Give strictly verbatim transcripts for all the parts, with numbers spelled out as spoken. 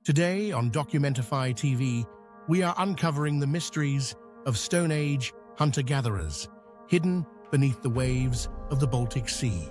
Today on Documentify T V, we are uncovering the mysteries of Stone Age hunter-gatherers, hidden beneath the waves of the Baltic Sea.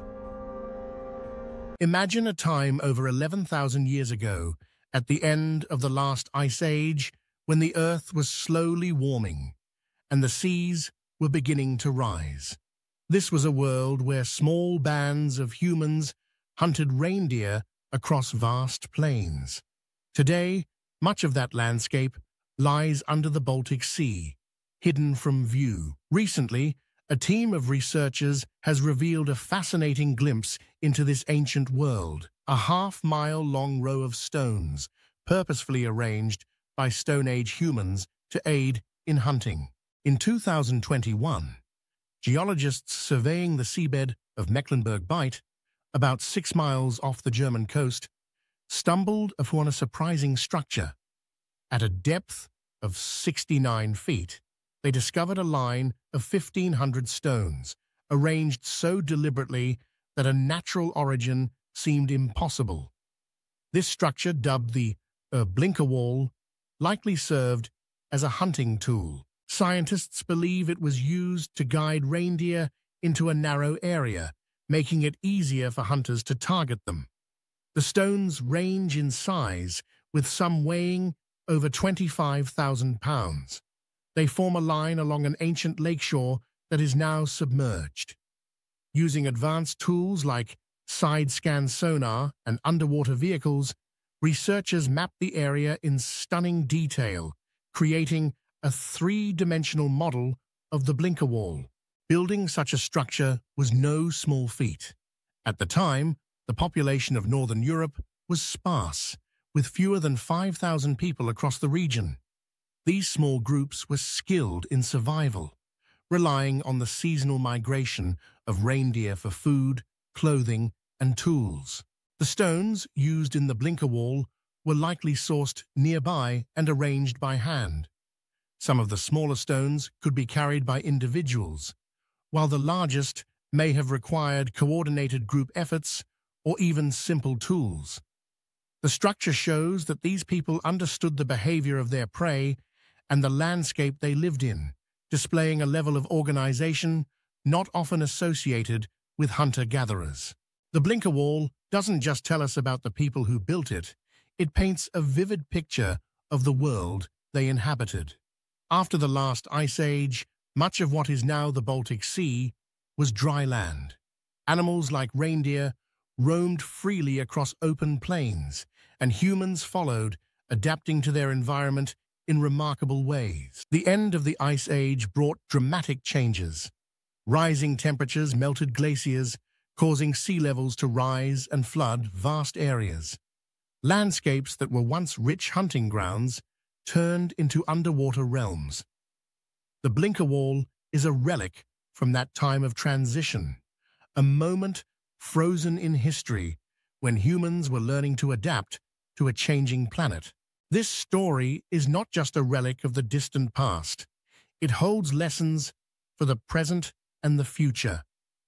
Imagine a time over eleven thousand years ago, at the end of the last ice age, when the Earth was slowly warming and the seas were beginning to rise. This was a world where small bands of humans hunted reindeer across vast plains. Today, much of that landscape lies under the Baltic Sea, hidden from view. Recently, a team of researchers has revealed a fascinating glimpse into this ancient world, a half-mile-long row of stones, purposefully arranged by Stone Age humans to aid in hunting. In two thousand twenty-one, geologists surveying the seabed of Mecklenburg Bight, about six miles off the German coast, stumbled upon a surprising structure. At a depth of sixty-nine feet, they discovered a line of fifteen hundred stones, arranged so deliberately that a natural origin seemed impossible. This structure, dubbed the uh, Blinkerwall, likely served as a hunting tool. Scientists believe it was used to guide reindeer into a narrow area, making it easier for hunters to target them. The stones range in size, with some weighing over twenty-five thousand pounds. They form a line along an ancient lakeshore that is now submerged. Using advanced tools like side-scan sonar and underwater vehicles, researchers mapped the area in stunning detail, creating a three-dimensional model of the Blinkerwall. Building such a structure was no small feat. At the time, the population of Northern Europe was sparse, with fewer than five thousand people across the region. These small groups were skilled in survival, relying on the seasonal migration of reindeer for food, clothing, and tools. The stones used in the Blinkerwall were likely sourced nearby and arranged by hand. Some of the smaller stones could be carried by individuals, while the largest may have required coordinated group efforts or even simple tools. The structure shows that these people understood the behavior of their prey and the landscape they lived in, displaying a level of organization not often associated with hunter-gatherers. The Blinkerwall doesn't just tell us about the people who built it, it paints a vivid picture of the world they inhabited. After the last ice age, much of what is now the Baltic Sea was dry land. Animals like reindeer roamed freely across open plains, and humans followed, adapting to their environment in remarkable ways. The end of the Ice Age brought dramatic changes. Rising temperatures melted glaciers, causing sea levels to rise and flood vast areas. Landscapes that were once rich hunting grounds turned into underwater realms. The Blinkerwall is a relic from that time of transition, a moment frozen in history when humans were learning to adapt to a changing planet. This story is not just a relic of the distant past. It holds lessons for the present and the future.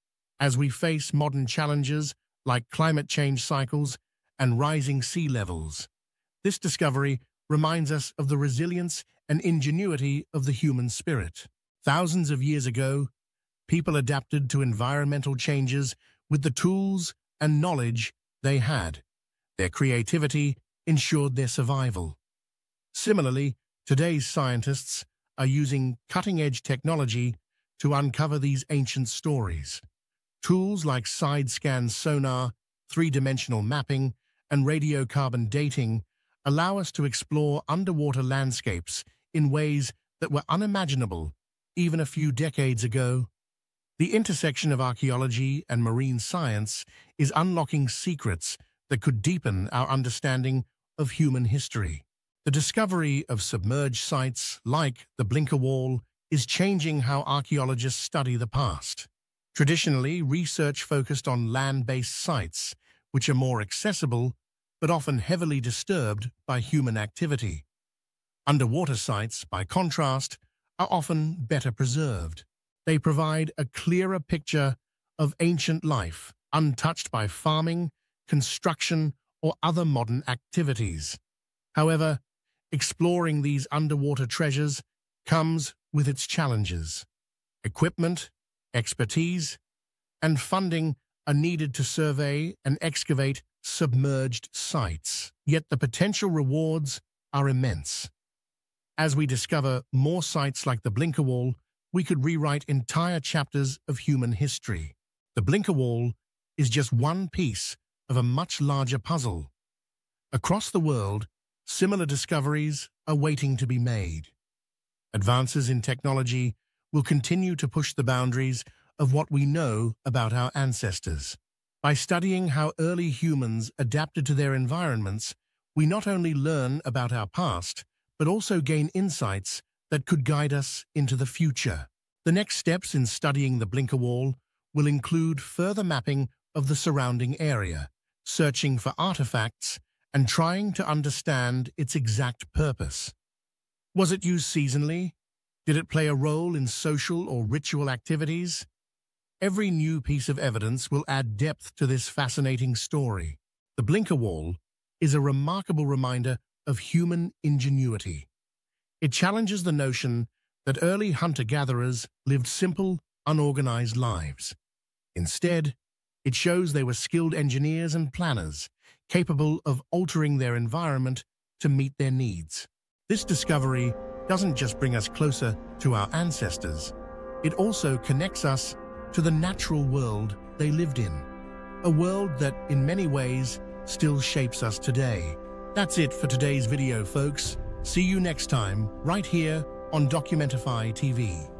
As we face modern challenges like climate change cycles and rising sea levels, this discovery reminds us of the resilience and ingenuity of the human spirit. Thousands of years ago, people adapted to environmental changes with the tools and knowledge they had. Their creativity ensured their survival. Similarly, today's scientists are using cutting-edge technology to uncover these ancient stories. Tools like side-scan sonar, three-dimensional mapping, and radiocarbon dating allow us to explore underwater landscapes in ways that were unimaginable even a few decades ago. The intersection of archaeology and marine science is unlocking secrets that could deepen our understanding of human history. The discovery of submerged sites like the Blinkerwall is changing how archaeologists study the past. Traditionally, research focused on land-based sites, which are more accessible but often heavily disturbed by human activity. Underwater sites, by contrast, are often better preserved. They provide a clearer picture of ancient life, untouched by farming, construction, or other modern activities. However, exploring these underwater treasures comes with its challenges. Equipment, expertise, and funding are needed to survey and excavate submerged sites. Yet the potential rewards are immense. As we discover more sites like the Blinkerwall, we could rewrite entire chapters of human history. The Blinkerwall is just one piece of a much larger puzzle. Across the world, similar discoveries are waiting to be made. Advances in technology will continue to push the boundaries of what we know about our ancestors. By studying how early humans adapted to their environments, we not only learn about our past, but also gain insights that could guide us into the future. The next steps in studying the Blinkerwall will include further mapping of the surrounding area, searching for artifacts, and trying to understand its exact purpose. Was it used seasonally? Did it play a role in social or ritual activities? Every new piece of evidence will add depth to this fascinating story. The Blinkerwall is a remarkable reminder of human ingenuity. It challenges the notion that early hunter-gatherers lived simple, unorganized lives. Instead, it shows they were skilled engineers and planners, capable of altering their environment to meet their needs. This discovery doesn't just bring us closer to our ancestors, it also connects us to the natural world they lived in, a world that, in many ways, still shapes us today. That's it for today's video, folks. See you next time, right here on Documentify T V.